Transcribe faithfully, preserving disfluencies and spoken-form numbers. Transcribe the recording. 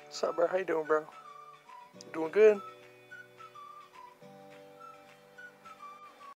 What's up, bro? How you doing, bro? Doing good?